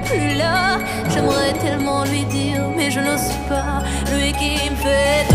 plus là. J'aimerais tellement lui dire, mais je n'ose pas. Lui qui me fait